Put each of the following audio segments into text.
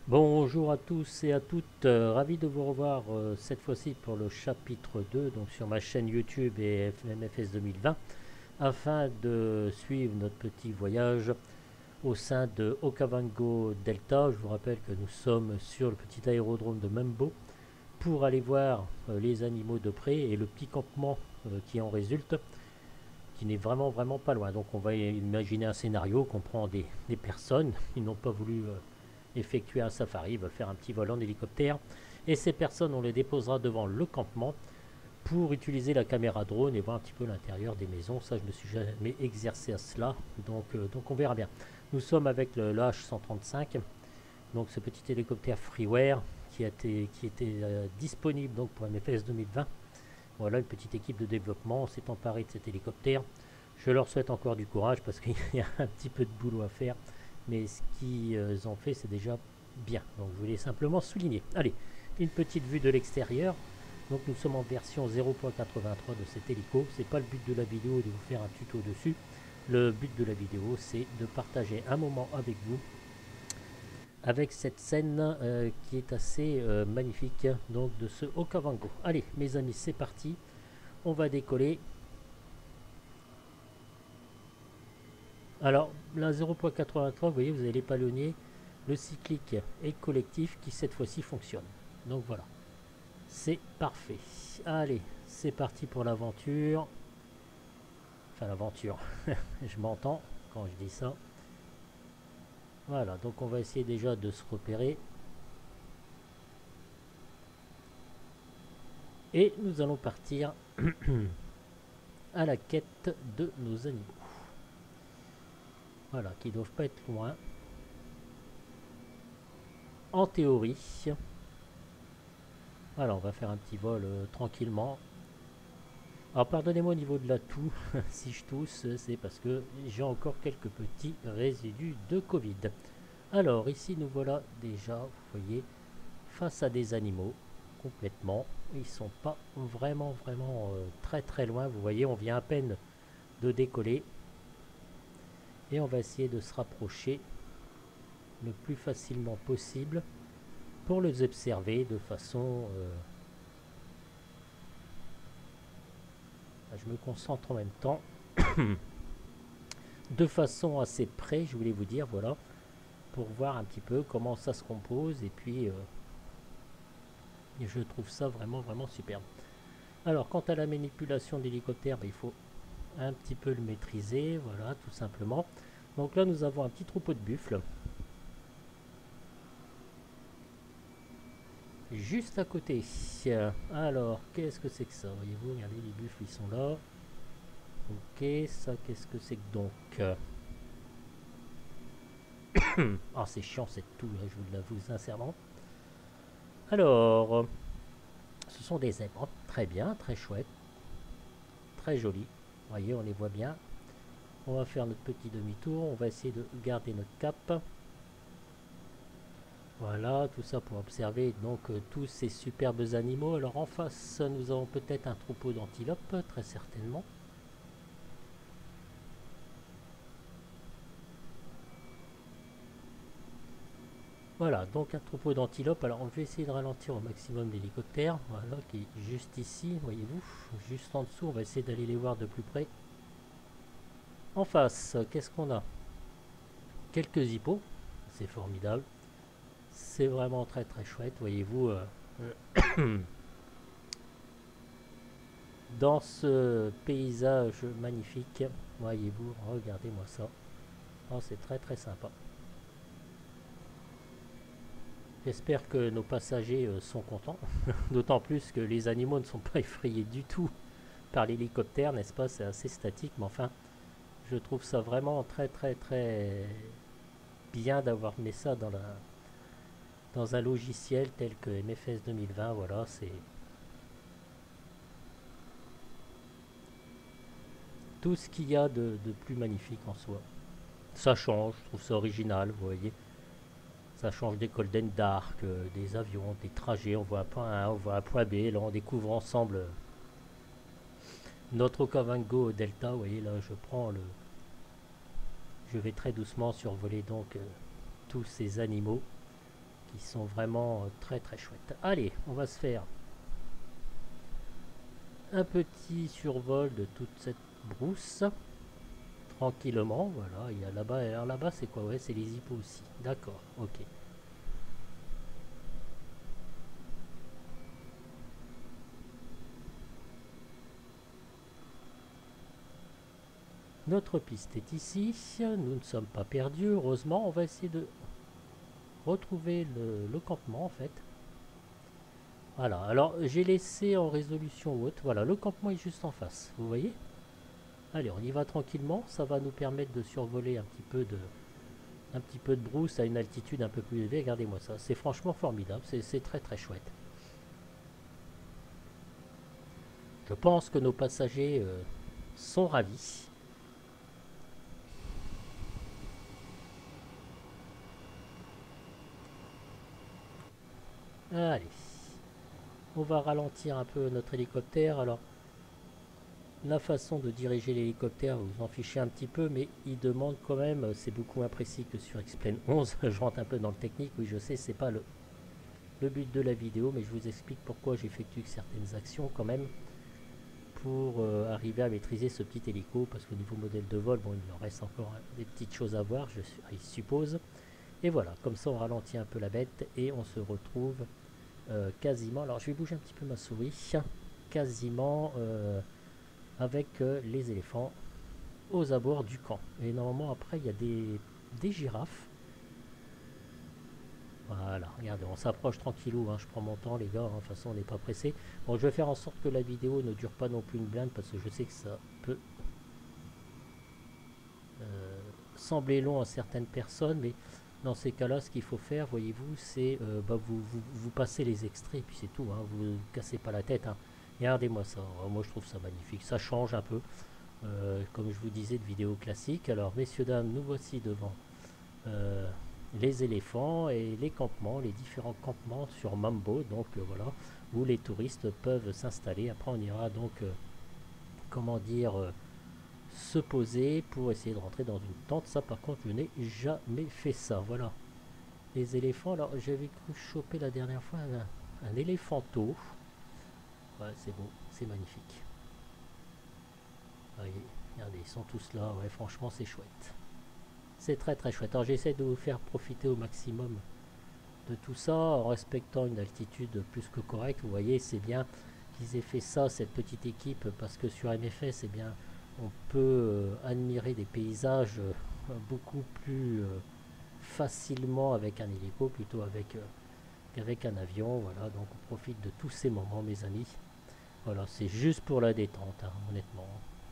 Bonjour à tous et à toutes, ravi de vous revoir cette fois-ci pour le chapitre 2, donc sur ma chaîne YouTube et FMFS 2020, afin de suivre notre petit voyage au sein de Okavango Delta. Je vous rappelle que nous sommes sur le petit aérodrome de Membo pour aller voir les animaux de près et le petit campement qui en résulte, qui n'est vraiment pas loin. Donc on va imaginer un scénario qu'on prend des personnes, ils n'ont pas voulu effectuer un safari, ils veulent faire un petit vol en hélicoptère. Et ces personnes, on les déposera devant le campement pour utiliser la caméra drone et voir un petit peu l'intérieur des maisons. Ça, je ne me suis jamais exercé à cela, donc on verra bien. Nous sommes avec le H135, donc ce petit hélicoptère freeware qui était disponible donc pour MFS 2020. Voilà, une petite équipe de développement s'est emparée de cet hélicoptère. Je leur souhaite encore du courage parce qu'il y a un petit peu de boulot à faire, mais ce qu'ils ont fait, c'est déjà bien. Donc je voulais simplement souligner. Allez, une petite vue de l'extérieur. Donc nous sommes en version 0.83 de cet hélico. C'est pas le but de la vidéo de vous faire un tuto dessus. Le but de la vidéo, c'est de partager un moment avec vous avec cette scène qui est assez magnifique, donc de ce Okavango. Allez, mes amis, c'est parti. On va décoller. Alors, la 0.83, vous voyez, vous avez les palonniers, le cyclique et le collectif qui cette fois-ci fonctionne. Donc voilà, c'est parfait. Allez, c'est parti pour l'aventure. Enfin, l'aventure, je m'entends quand je dis ça. Voilà, donc on va essayer déjà de se repérer. Et nous allons partir à la quête de nos animaux. Voilà, qui ne doivent pas être loin. En théorie. Voilà, on va faire un petit vol tranquillement. Alors pardonnez-moi au niveau de la toux, si je tousse, c'est parce que j'ai encore quelques petits résidus de Covid. Alors ici nous voilà déjà, vous voyez, face à des animaux complètement. Ils sont pas vraiment très loin. Vous voyez, on vient à peine de décoller et on va essayer de se rapprocher le plus facilement possible pour les observer de façon je me concentre en même temps de façon assez près, je voulais vous dire, voilà, pour voir un petit peu comment ça se compose. Et puis je trouve ça vraiment superbe. Alors quant à la manipulation d'hélicoptère, il faut un petit peu le maîtriser, voilà, tout simplement. Donc là nous avons un petit troupeau de buffles juste à côté. Alors qu'est-ce que c'est que ça? Voyez-vous, regardez, les buffles ils sont là. Ok, ça qu'est-ce que c'est que donc? Ah, c'est chiant cette toux, je vous l'avoue sincèrement. Alors, ce sont des zèbres, très bien, très chouette, très joli. Vous voyez, on les voit bien. On va faire notre petit demi-tour, on va essayer de garder notre cap. Voilà, tout ça pour observer donc tous ces superbes animaux. Alors en face, nous avons peut-être un troupeau d'antilopes, très certainement. Voilà, donc un troupeau d'antilopes. Alors on va essayer de ralentir au maximum l'hélicoptère, voilà, qui est juste ici, voyez-vous, juste en dessous. On va essayer d'aller les voir de plus près. En face, qu'est-ce qu'on a? Quelques hippos, c'est formidable. C'est vraiment très chouette, voyez-vous. Dans ce paysage magnifique, voyez-vous, regardez-moi ça. Oh, c'est très sympa. J'espère que nos passagers sont contents, d'autant plus que les animaux ne sont pas effrayés du tout par l'hélicoptère, n'est-ce pas? C'est assez statique, mais enfin, je trouve ça vraiment très bien d'avoir mis ça dans un logiciel tel que MFS 2020. Voilà, c'est tout ce qu'il y a de plus magnifique en soi. Ça change, je trouve ça original, vous voyez. Ça change des Golden Dark, des avions, des trajets. On voit un point A, on voit un point B. Là, on découvre ensemble notre Okavango Delta. Vous voyez, là, je vais très doucement survoler donc tous ces animaux Ils sont vraiment très très chouettes. Allez, on va se faire un petit survol de toute cette brousse. Tranquillement, voilà. Il y a là-bas, alors là-bas c'est quoi? Ouais, c'est les hippos aussi. D'accord, ok. Notre piste est ici. Nous ne sommes pas perdus, heureusement. On va essayer de retrouver le campement en fait. Voilà, alors j'ai laissé en résolution haute. Voilà, le campement est juste en face, vous voyez? Allez, on y va tranquillement. Ça va nous permettre de survoler un petit peu de brousse à une altitude un peu plus élevée. Regardez-moi ça, c'est franchement formidable. C'est très très chouette. Je pense que nos passagers sont ravis. Allez, on va ralentir un peu notre hélicoptère. Alors, la façon de diriger l'hélicoptère, vous en fichez un petit peu, mais il demande quand même, c'est beaucoup moins précis que sur X-Plane 11. Je rentre un peu dans le technique, oui je sais, c'est pas le but de la vidéo, mais je vous explique pourquoi j'effectue certaines actions quand même pour arriver à maîtriser ce petit hélico, parce qu'au niveau modèle de vol, bon, il en reste encore des petites choses à voir, je suppose. Et voilà, comme ça on ralentit un peu la bête et on se retrouve quasiment, alors je vais bouger un petit peu ma souris, quasiment avec les éléphants aux abords du camp. Et normalement après il y a des girafes. Voilà, regardez, on s'approche tranquillou, hein, je prends mon temps les gars, hein, de toute façon on n'est pas pressé. Bon, je vais faire en sorte que la vidéo ne dure pas non plus une blinde parce que je sais que ça peut sembler long à certaines personnes, mais dans ces cas-là, ce qu'il faut faire, voyez-vous, c'est vous passez les extraits, et puis c'est tout, hein, vous ne cassez pas la tête. Hein. Regardez-moi ça, moi je trouve ça magnifique, ça change un peu, comme je vous disais, de vidéos classiques. Alors, messieurs, dames, nous voici devant les éléphants et les campements, les différents campements sur Mambo, donc voilà, où les touristes peuvent s'installer. Après, on ira donc, comment dire, se poser pour essayer de rentrer dans une tente. Ça, par contre, je n'ai jamais fait ça. Voilà, les éléphants. Alors, j'avais cru choper la dernière fois un éléphanto. Ouais, c'est beau, c'est magnifique. Voyez, regardez, ils sont tous là. Ouais, franchement, c'est chouette. C'est très très chouette. Alors j'essaie de vous faire profiter au maximum de tout ça en respectant une altitude plus que correcte. Vous voyez, c'est bien qu'ils aient fait ça, cette petite équipe, parce que sur MFS, eh bien, on peut admirer des paysages beaucoup plus facilement avec un hélico plutôt qu'avec un avion. Voilà, donc on profite de tous ces moments, mes amis. Voilà, c'est juste pour la détente, hein, honnêtement.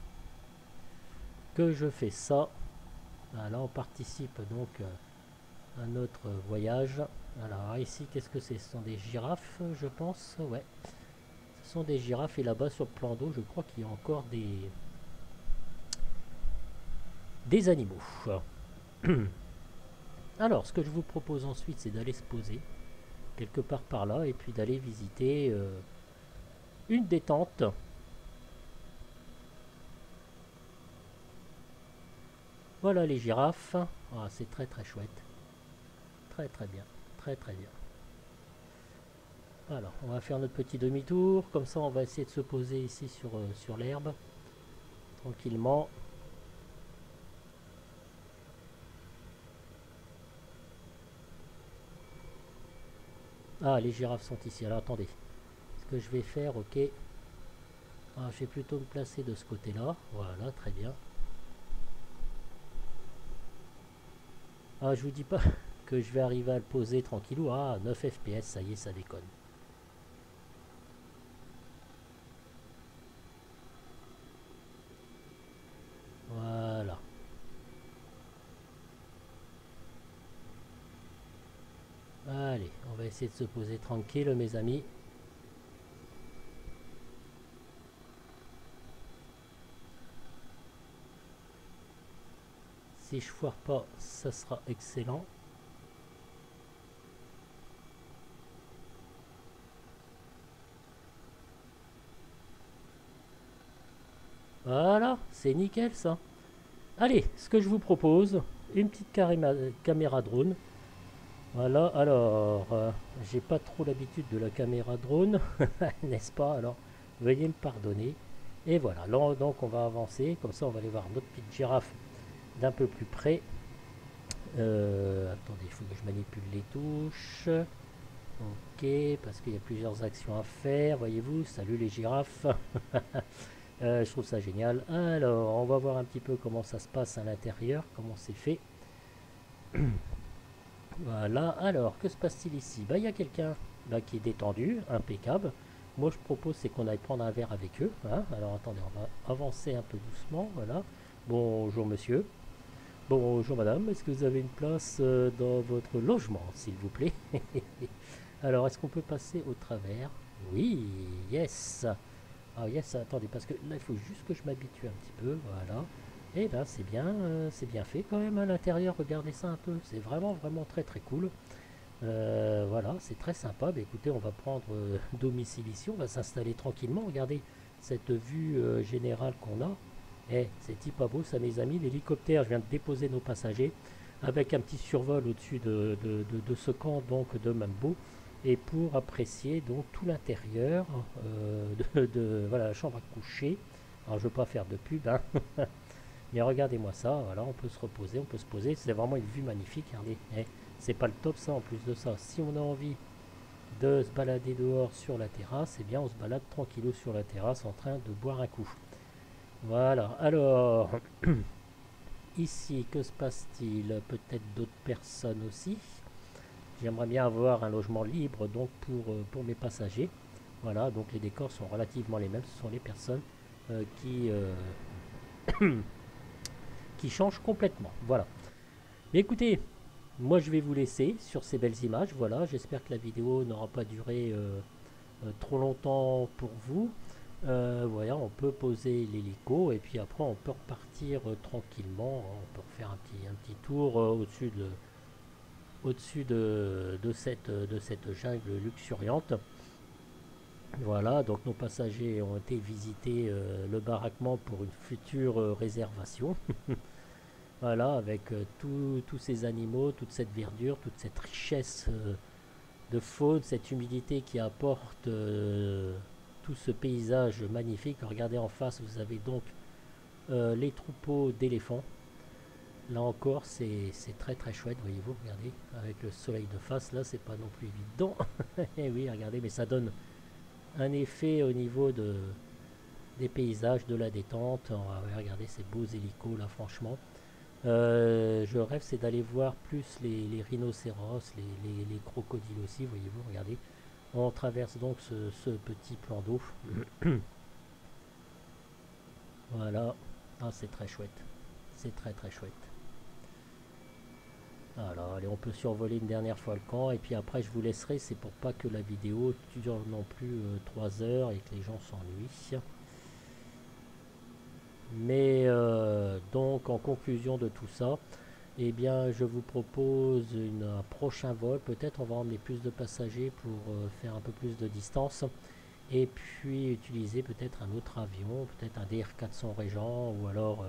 Que je fais ça. Là, on participe donc à notre voyage. Alors ici, qu'est-ce que c'est? Ce sont des girafes, je pense. Ouais, ce sont des girafes. Et là-bas, sur le plan d'eau, je crois qu'il y a encore des animaux. Alors, ce que je vous propose ensuite, c'est d'aller se poser quelque part par là et puis d'aller visiter une des tentes. Voilà les girafes. Ah, c'est très très chouette. Très très bien. Très très bien. Alors, on va faire notre petit demi-tour. Comme ça, on va essayer de se poser ici sur l'herbe. Tranquillement. Ah, les girafes sont ici. Alors, attendez. Ce que je vais faire, ok. Ah, je vais plutôt me placer de ce côté-là. Voilà, très bien. Ah, je vous dis pas que je vais arriver à le poser tranquillou. Ah, 9 FPS, ça y est, ça déconne. Voilà. Allez, on va essayer de se poser tranquille, mes amis. Si je foire pas, ça sera excellent. Voilà, c'est nickel ça. Allez, ce que je vous propose, une petite caméra drone. Voilà, alors, j'ai pas trop l'habitude de la caméra drone, n'est-ce pas? Alors, veuillez me pardonner. Et voilà, là, donc on va avancer, comme ça on va aller voir notre petite girafe d'un peu plus près. Attendez, il faut que je manipule les touches. Ok, parce qu'il y a plusieurs actions à faire, voyez-vous. Salut les girafes. Je trouve ça génial. Alors, on va voir un petit peu comment ça se passe à l'intérieur, comment c'est fait. Voilà, alors, que se passe-t-il ici? Bah, il y a quelqu'un là qui est détendu, impeccable. Moi, je propose, c'est qu'on aille prendre un verre avec eux, hein. Alors, attendez, on va avancer un peu doucement, voilà. Bonjour, monsieur. Bonjour, madame. Est-ce que vous avez une place dans votre logement, s'il vous plaît? Alors, est-ce qu'on peut passer au travers? Oui, yes. Ah, yes, attendez, parce que là, il faut juste que je m'habitue un petit peu, voilà. Et ben, c'est bien fait quand même à l'intérieur. Regardez ça un peu, c'est vraiment, vraiment très, très cool. Voilà, c'est très sympa. Bah, écoutez, on va prendre domicile ici, on va s'installer tranquillement. Regardez cette vue générale qu'on a. Eh, c'est pas beau ça, mes amis. L'hélicoptère, je viens de déposer nos passagers avec un petit survol au-dessus de ce camp donc de Mambo, et pour apprécier donc tout l'intérieur voilà, la chambre à coucher. Alors je ne veux pas faire de pub, hein. Mais regardez-moi ça, voilà, on peut se reposer, on peut se poser, c'est vraiment une vue magnifique, regardez. Eh, c'est pas le top ça, en plus de ça, si on a envie de se balader dehors sur la terrasse, eh bien on se balade tranquillou sur la terrasse en train de boire un coup. Voilà, alors ici, que se passe-t-il? Peut-être d'autres personnes aussi. J'aimerais bien avoir un logement libre donc pour mes passagers. Voilà, donc les décors sont relativement les mêmes. Ce sont les personnes qui changent complètement. Voilà. Mais écoutez, moi je vais vous laisser sur ces belles images. Voilà, j'espère que la vidéo n'aura pas duré trop longtemps pour vous. Voilà, on peut poser l'hélico et puis après on peut repartir tranquillement. On peut faire un petit tour au-dessus de cette jungle luxuriante. Voilà, donc nos passagers ont été visiter le baraquement pour une future réservation. Voilà, avec tous ces animaux, toute cette verdure, toute cette richesse de faune, cette humidité qui apporte tout ce paysage magnifique. Regardez en face, vous avez donc les troupeaux d'éléphants. Là encore, c'est très très chouette, voyez-vous, regardez, avec le soleil de face, là, c'est pas non plus évident. Et oui, regardez, mais ça donne un effet au niveau des paysages, de la détente. Regardez ces beaux hélicos, là, franchement. Je rêve, c'est d'aller voir plus les rhinocéros, les crocodiles aussi, voyez-vous, regardez. On traverse donc ce petit plan d'eau. Voilà, ah, c'est très chouette, c'est très très chouette. Alors, allez, on peut survoler une dernière fois le camp et puis après je vous laisserai, c'est pour pas que la vidéo dure non plus 3 heures et que les gens s'ennuient. Mais donc en conclusion de tout ça, eh bien je vous propose un prochain vol. Peut-être on va emmener plus de passagers pour faire un peu plus de distance et puis utiliser peut-être un autre avion, peut-être un DR400 Régent ou alors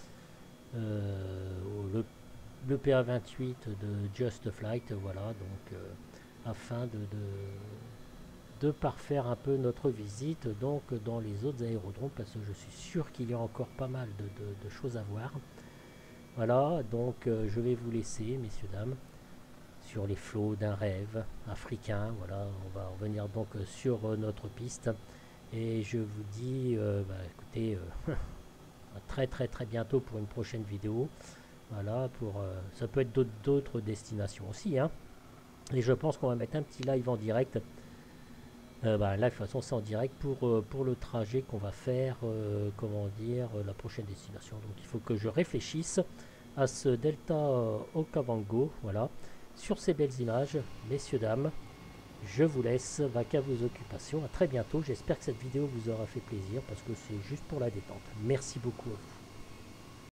le PA28 de Just Flight, voilà, donc afin de parfaire un peu notre visite donc dans les autres aérodromes, parce que je suis sûr qu'il y a encore pas mal de choses à voir. Voilà, donc je vais vous laisser, messieurs, dames, sur les flots d'un rêve africain. Voilà, on va revenir donc sur notre piste et je vous dis, écoutez, à très très très bientôt pour une prochaine vidéo. Voilà, ça peut être d'autres destinations aussi, hein. Et je pense qu'on va mettre un petit live en direct. Là, de toute façon, c'est en direct pour le trajet qu'on va faire, comment dire, la prochaine destination. Donc, il faut que je réfléchisse à ce Delta Okavango, voilà, sur ces belles images. Messieurs, dames, je vous laisse, vaquer à vos occupations. À très bientôt. J'espère que cette vidéo vous aura fait plaisir parce que c'est juste pour la détente. Merci beaucoup à vous.